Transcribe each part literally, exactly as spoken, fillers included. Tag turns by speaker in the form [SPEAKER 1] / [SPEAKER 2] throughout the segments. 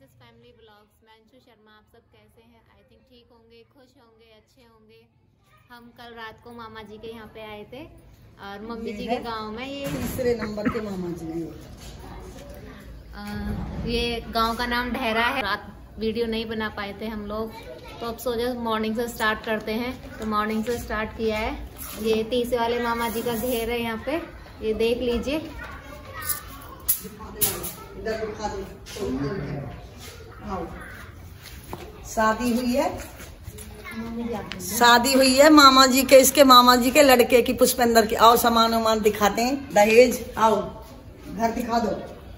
[SPEAKER 1] Oasis family blogs. मैं अंशु शर्मा। आप सब कैसे हैं? आई थिंक ठीक होंगे, खुश होंगे, अच्छे होंगे। हम कल रात को मामा जी के यहाँ पे आए थे और मम्मी जी के गांव में। ये
[SPEAKER 2] तीसरे नंबर के मामा जी हैं।
[SPEAKER 1] ये गांव का नाम ढहरा है। रात वीडियो नहीं बना पाए थे हम लोग, तो अब सोचा मॉर्निंग से स्टार्ट करते हैं। तो मॉर्निंग से स्टार्ट किया है। ये तीसरे वाले मामा जी का घेर है यहाँ पे, ये देख लीजिए।
[SPEAKER 2] शादी हुई है शादी हुई है मामा जी के, इसके मामा जी के लड़के की, पुष्पेंद्र की। आओ सामान वामान दिखाते हैं, दहेज। आओ घर दिखा दो।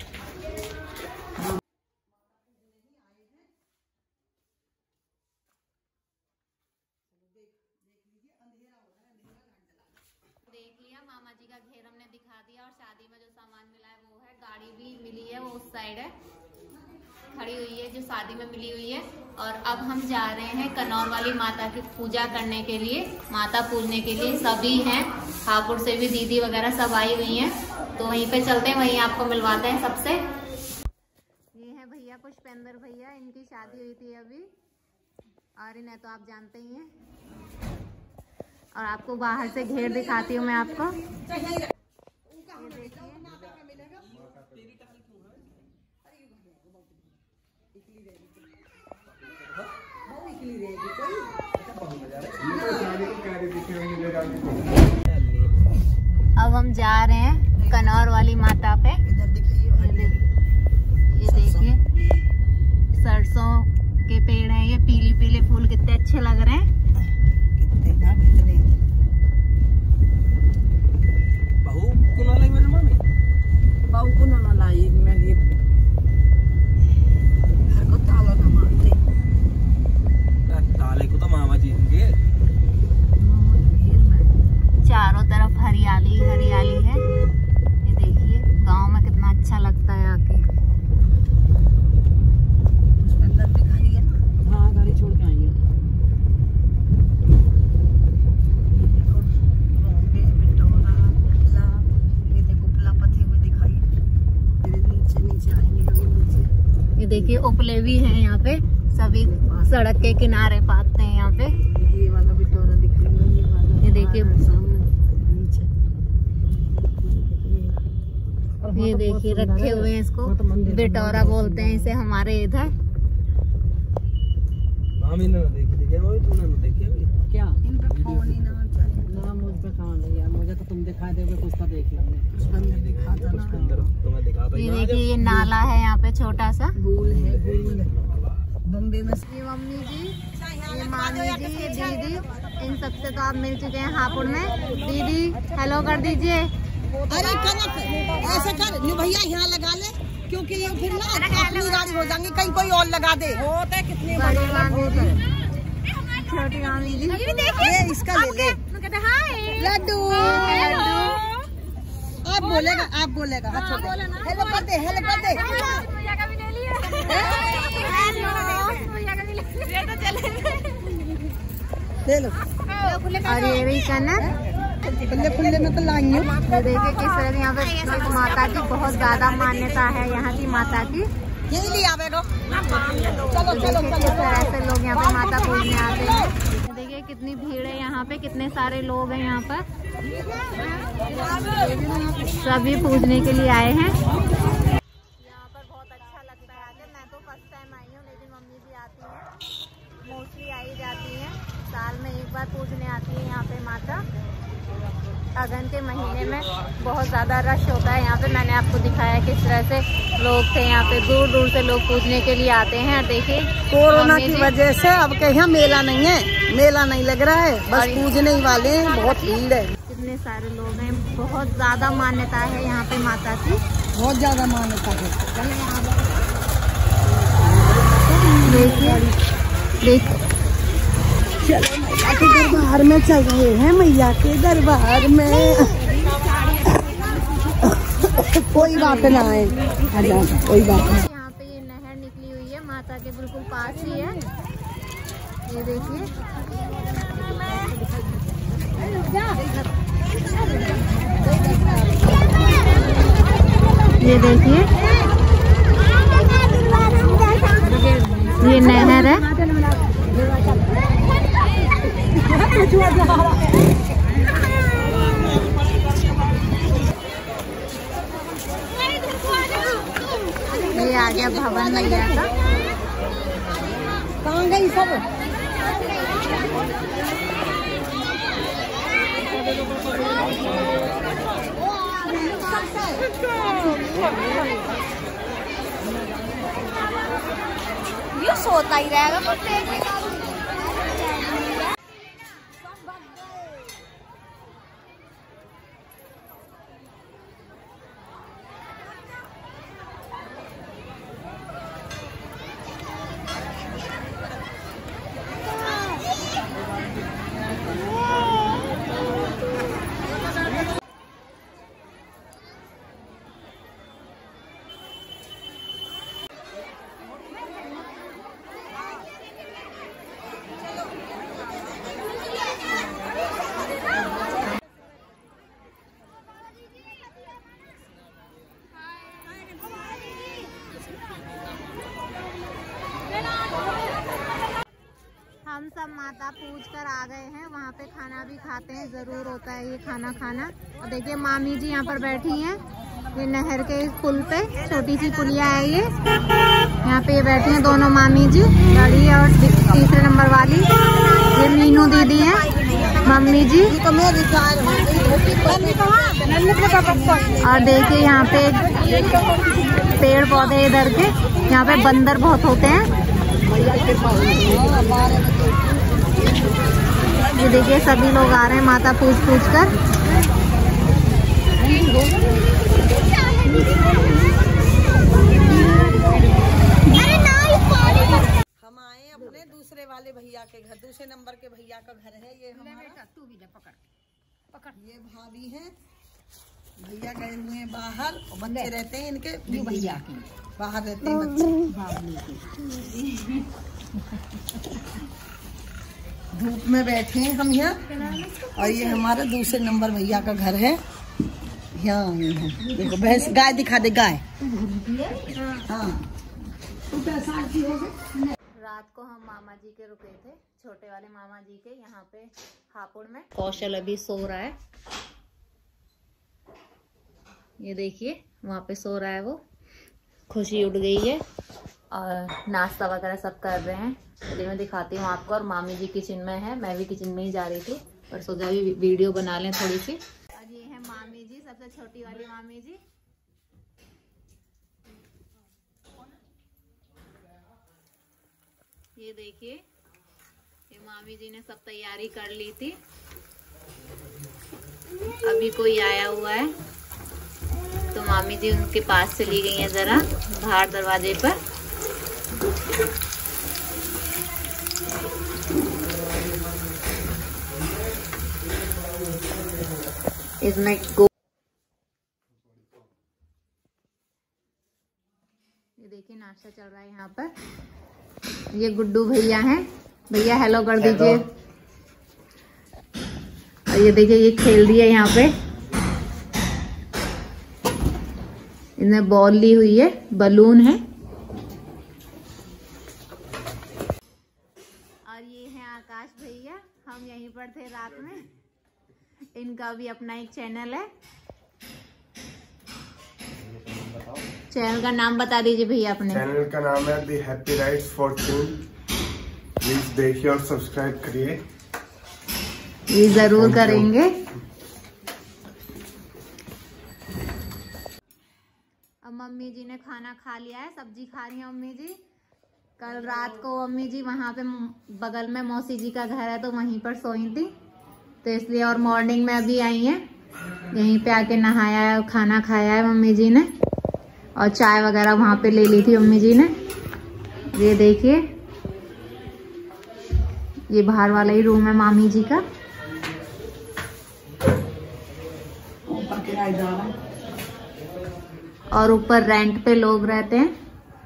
[SPEAKER 1] देख लिया मामा जी का घेर हमने दिखा दिया, और शादी में जो सामान मिला है वो है। गाड़ी भी मिली है, वो उस साइड है खड़ी हुई है जो शादी में मिली हुई है। और अब हम जा रहे हैं कनौर वाली माता की पूजा करने के लिए, माता पूजने के लिए। सभी हैं, हापुड़ से भी दीदी वगैरह सब आई हुई हैं। तो वहीं पे चलते हैं, वहीं आपको मिलवाते हैं सबसे। ये है भैया पुष्पेंद्र भैया, इनकी शादी हुई थी अभी, और इन्हें तो आप जानते ही हैं। और आपको बाहर से घेर दिखाती हूँ मैं आपको। अब हम जा रहे हैं कनौर वाली माता पे। ये देखिए सरसों के पेड़ हैं, ये पीली पीले फूल कितने अच्छे लग रहे हैं।
[SPEAKER 3] बहू को ना लाई मेरे मामी,
[SPEAKER 2] बहू को ना लाई मैं। ये घर को ताला ना मारते,
[SPEAKER 3] ताले को तो मामा जी होंगे।
[SPEAKER 1] चारों तरफ हरियाली हरियाली है। ये देखिए गांव में कितना अच्छा लगता है आके।
[SPEAKER 2] अंदर भी गाड़ी है। हाँ गाड़ी छोड़ के आई है।
[SPEAKER 1] ये देखिए उपले भी हैं यहाँ पे, सभी सड़क के किनारे पाते हैं यहाँ पे।
[SPEAKER 2] ये वाला बिटोरा दिख रही है, ये वाला।
[SPEAKER 1] ये देखिए
[SPEAKER 2] सामने नीचे।
[SPEAKER 1] ये देखिए रखे हुए हैं, इसको बिटोरा बोलते हैं इसे हमारे इधर।
[SPEAKER 3] मामी ने ना देखी देखी, मामी तूने ना देखी अभी
[SPEAKER 2] क्या? इन पे फोन ही ना चले ना, मुझ पे कहां है यार। मुझे तो तुम दिखा दोगे, कुछ तो देख लेंगे। पुष्पेंद्र दिखाता ना,
[SPEAKER 3] पुष्पेंद्र तुम्हें दिखाता।
[SPEAKER 1] ये देखिए ये नाला है यहाँ पे, छोटा सा
[SPEAKER 2] गोल है, गोल है। बम्बे में
[SPEAKER 1] ये मम्मी जी, ये मामी जी, ये दीदी, इन सबसे तो आप मिल चुके हैं हापुड़ में। दीदी हेलो कर दीजिए।
[SPEAKER 2] अरे कनक ऐसे कर भैया, यहाँ लगा ले, क्योंकि ये फिर ना अपनी गाड़ी हो जाएंगी, कहीं कोई और लगा दे। होता है कितनी
[SPEAKER 1] बड़ी मामी जी, छोटी मामी जी,
[SPEAKER 2] ये इसका ले ले। लड्डू आप बोलेगा, आप बोलेगा। अच्छा हेलो कर दे, हेलो कर दे। ले लो।
[SPEAKER 1] और ये भी कनक
[SPEAKER 2] खुले खुले में तो लाई हूँ।
[SPEAKER 1] ये देखिए किस तरह यहाँ पे माता की बहुत ज्यादा मान्यता है, यहाँ की माता की।
[SPEAKER 2] यही ले आवेगा।
[SPEAKER 1] तो देखिए किस तरह से लोग यहाँ पे माता पूजने आते हैं। देखिए कितनी भीड़ है यहाँ पे, कितने सारे लोग हैं यहाँ पर, सभी पूजने के लिए आए हैं। यहाँ पर बहुत अच्छा लगता है आके। मैं तो फर्स्ट टाइम आई हूँ, लेकिन मम्मी भी आती हैं, मोस्टली आई जाती हैं, साल में एक बार पूजने आती है यहाँ पे माता। अगन के महीने में बहुत ज़्यादा रश होता है यहाँ पे। मैंने आपको दिखाया किस तरह से लोग थे यहाँ पे, दूर दूर से लोग पूजने के लिए आते हैं। देखिए
[SPEAKER 2] कोरोना की वजह से अब के यहाँ मेला नहीं है, मेला नहीं लग रहा है, बस पूजने ही वाले हैं। बहुत भीड़ है,
[SPEAKER 1] कितने सारे लोग हैं, बहुत ज़्यादा मान्यता है यहाँ पे माता की,
[SPEAKER 2] बहुत ज्यादा मान्यता है।
[SPEAKER 1] देखिए देखिए
[SPEAKER 2] चलो मैया के दरबार में चल रहे हैं, मैया के दरबार में। कोई बात ना है, कोई बात नहीं।
[SPEAKER 1] यहाँ पे ये नहर निकली हुई है माता के बिल्कुल पास ही है। ये देखिए ये देखिए ये नहर है। ये आ गया भवन मैया का।
[SPEAKER 2] कहाँ गई सब?
[SPEAKER 1] ये सोता ही रहेगा कुत्ते। हम सब माता पूज कर आ गए हैं। वहाँ पे खाना भी खाते हैं, जरूर होता है ये खाना खाना। और देखिए मामी जी यहाँ पर बैठी हैं, ये नहर के पुल पे, छोटी सी पुलिया है ये, यहाँ पे ये बैठी हैं दोनों मामी जी, बड़ी और तीसरे नंबर वाली। ये मीनू दीदी हैं, मम्मी जी। और देखिए यहाँ पे पेड़ पौधे इधर के, यहाँ पे बंदर बहुत होते हैं। ये देखिए सभी लोग आ रहे हैं माता पूज पूज कर।
[SPEAKER 2] हम आए अपने दूसरे वाले भैया के घर, दूसरे नंबर के भैया का घर है ये हमारा। तू भी ले पकड़ पकड़। ये भाभी है, भैया गए हुए हैं बाहर, बच्चे रहते हैं इनके, भैया के बाहर रहते हैं बच्चे। धूप में बैठे हैं हम यहाँ। और ये हमारा दूसरे नंबर भैया का घर है, यहाँ आए हैं। देखो भैंस, गाय दिखा दे, गाय। हाँ
[SPEAKER 1] रात को हम मामा जी के रुके थे, छोटे वाले मामा जी के, यहाँ पे हापुड़ में। कौशल अभी सो रहा है, ये देखिए वहाँ पे सो रहा है वो। खुशी उठ गई है और नाश्ता वगैरह सब कर रहे हैं। चलिए मैं दिखाती हूँ आपको। और मामी जी किचन में है, मैं भी किचन में ही जा रही थी, पर सोचा भी वीडियो बना लें थोड़ी सी। और ये है मामी जी, सबसे छोटी वाली मामी जी। ये देखिए ये मामी जी ने सब तैयारी कर ली थी। अभी कोई आया हुआ है तो मामी जी उनके पास चली गई हैं जरा बाहर दरवाजे पर। इसमें गो ये देखिए नाश्ता चल रहा है यहाँ पर। ये गुड्डू भैया हैं, भैया हेलो कर दीजिए। और ये देखिए ये खेल रही है यहाँ पे, इन्हें बॉल ली हुई है, बलून है। और ये है आकाश भैया, हम यहीं पर थे रात में। इनका भी अपना एक चैनल है, चैनल का नाम बता दीजिए भैया अपने।
[SPEAKER 4] चैनल का नाम है the happy rides fortune. Please देखिए और सब्सक्राइब करिए।
[SPEAKER 1] ये जरूर करेंगे। अब मम्मी जी ने खाना खा लिया है, सब्जी खा रही है मम्मी जी। कल रात को मम्मी जी वहाँ पे बगल में मौसी जी का घर है तो वहीं पर सोई थी, तो इसलिए। और मॉर्निंग में अभी आई हैं, यहीं पे आके नहाया है, खाना खाया है मम्मी जी ने, और चाय वगैरह वहाँ पे ले ली थी मम्मी जी ने। ये देखिए ये बाहर वाला ही रूम है मामी जी का। और ऊपर रेंट पे लोग रहते हैं।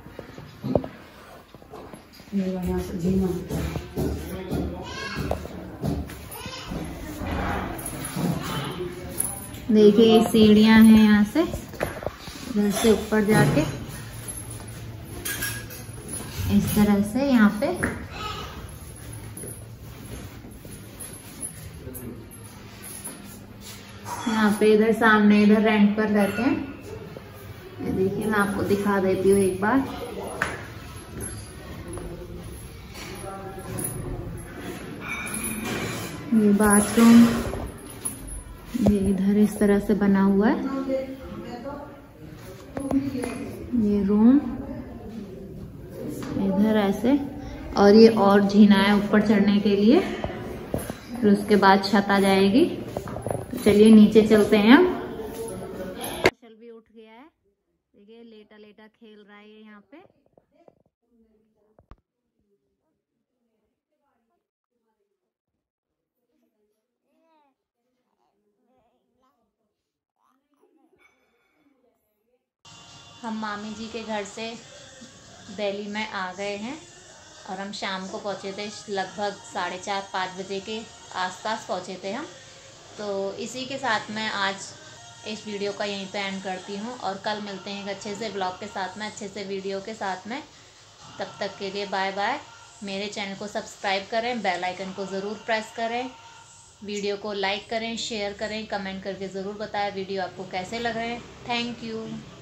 [SPEAKER 1] देखिए ये सीढ़ियां हैं यहाँ से, घर से ऊपर जाके। इस तरह से यहाँ पे यहाँ पे इधर सामने इधर रेंट पर रहते हैं। ये देखिए मैं आपको दिखा देती हूँ एक बार। ये बाथरूम ये इधर इस तरह से बना हुआ है। ये रूम इधर ऐसे, और ये और जीना है ऊपर चढ़ने के लिए, फिर उसके बाद छत आ जाएगी। तो चलिए नीचे चलते हैं हम। चल भी उठ गया है, देखिए लेटा लेटा खेल रहा है यहाँ पे। हम मामी जी के घर से दिल्ली में आ गए हैं और हम शाम को पहुँचे थे, लगभग साढ़े चार पाँच बजे के आसपास पहुँचे थे हम। तो इसी के साथ मैं आज इस वीडियो का यहीं पे एंड करती हूँ और कल मिलते हैं एक अच्छे से ब्लॉग के साथ में, अच्छे से वीडियो के साथ में। तब तक के लिए बाय बाय। मेरे चैनल को सब्सक्राइब करें, बेल आइकन को ज़रूर प्रेस करें, वीडियो को लाइक करें, शेयर करें, कमेंट करके ज़रूर बताएं वीडियो आपको कैसे लग रहे हैं। Thank you.